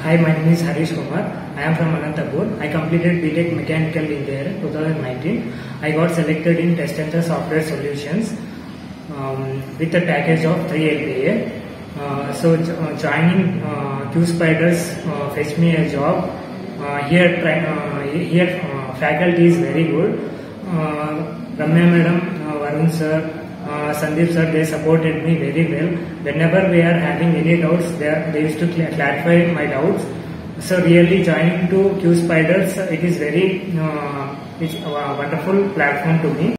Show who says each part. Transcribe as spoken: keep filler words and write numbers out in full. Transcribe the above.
Speaker 1: Hi, my name is Harish Kumar. I am from Anantapur. I completed B Tech Mechanical Engineering twenty nineteen. I got selected in Test Center Software Solutions um, with a package of three L P A. Uh, so uh, joining uh, QSpiders uh, fetched me a job. Uh, here, uh, here uh, faculty is very good. Uh, Ramya Madam, uh, Varun Sir, uh, Sandeep Sir, they supported me very well. Whenever we are having any doubts, they, are, they used to clarify my doubts. So really joining to QSpiders, it is very uh, it's a wonderful platform to me.